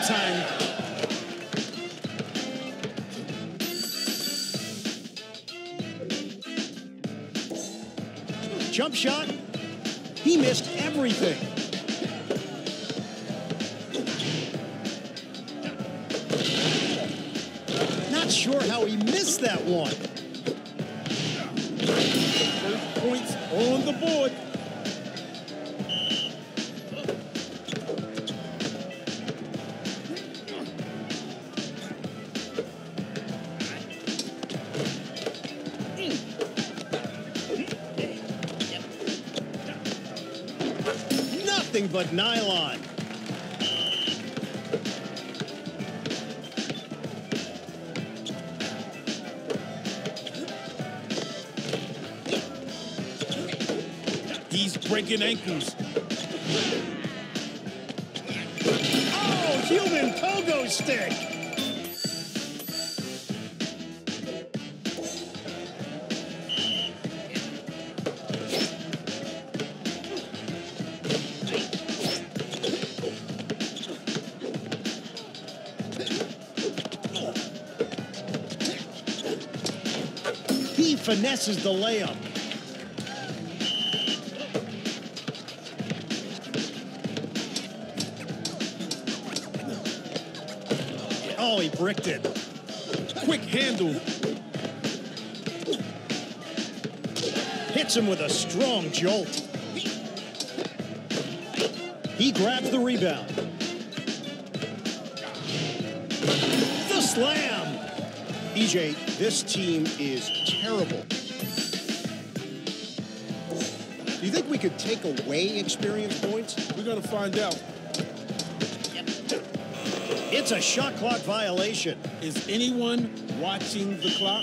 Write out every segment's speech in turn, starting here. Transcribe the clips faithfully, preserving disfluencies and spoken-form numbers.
time. Jump shot. He missed everything. Not sure how he missed that one. First points on the board. Nothing but nylon. He's breaking ankles. Oh, human pogo stick. He finesses the layup. Oh, he bricked it. Quick handle. Hits him with a strong jolt. He grabs the rebound. The slam. E J, this team is terrible. Do you think we could take away experience points? We're going to find out. It's a shot clock violation. Is anyone watching the clock?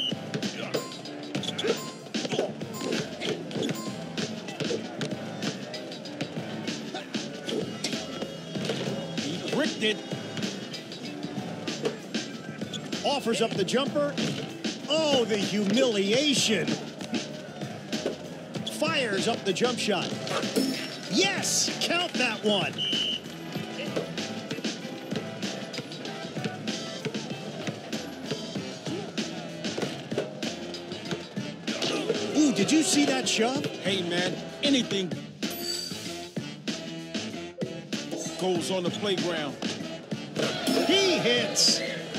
He bricked it. Offers up the jumper. Oh, the humiliation. Fires up the jump shot. Yes, count that one. Ooh, did you see that shove? Hey, man, anything goes on the playground. He hits.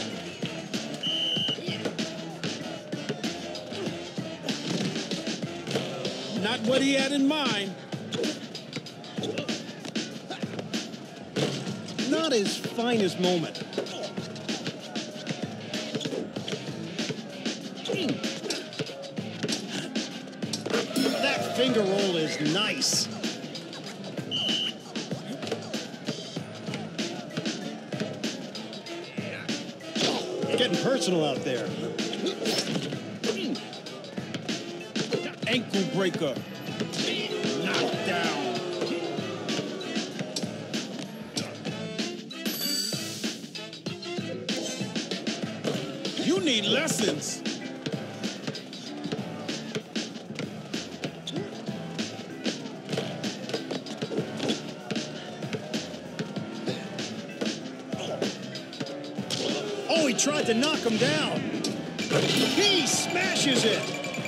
Not what he had in mind. Not his finest moment. That finger roll is nice. Getting personal out there. Ankle breaker. Knocked down. You need lessons. Oh, he tried to knock him down. He smashes it.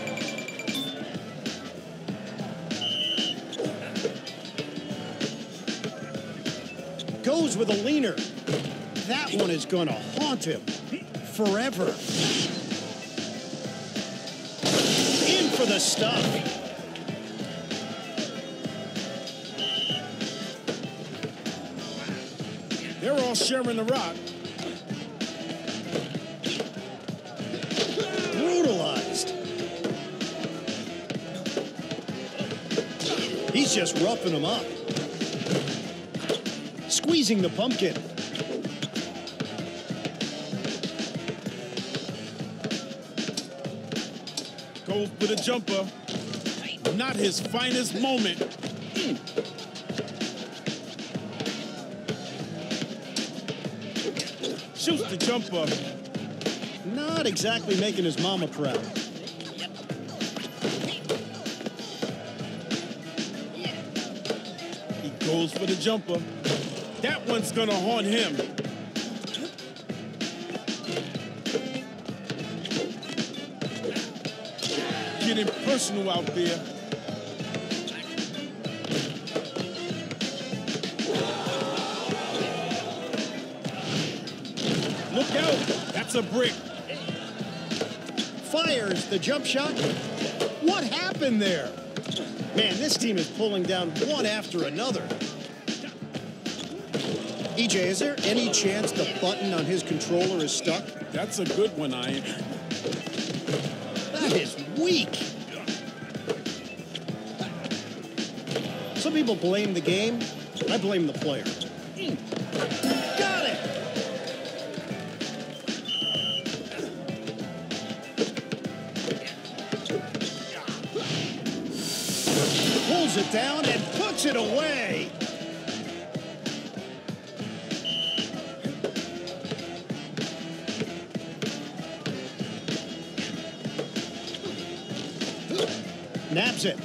Goes with a leaner. That one is going to haunt him forever. In for the stop. They're all sharing the rock. Brutalized. He's just roughing him up. Squeezing the pumpkin. Goes for the jumper. Not his finest moment. Shoots the jumper. Not exactly making his mama proud. He goes for the jumper. That one's gonna haunt him. getting personal out there. Look out, that's a brick. Fires the jump shot. What happened there? Man, this team is pulling down one after another. E J, is there any chance the button on his controller is stuck? That's a good one, Ian. That is weak. Some people blame the game. I blame the player. Got it! Pulls it down and puts it away. Naps it.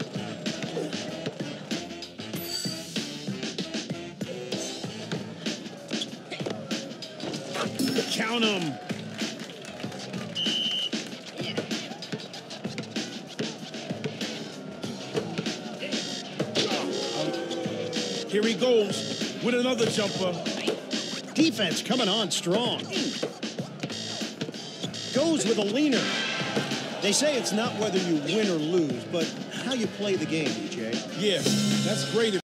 Count 'em. Here he goes with another jumper. Defense coming on strong. Goes with a leaner. They say it's not whether you win or lose, but how you play the game, E J. Yes, that's great.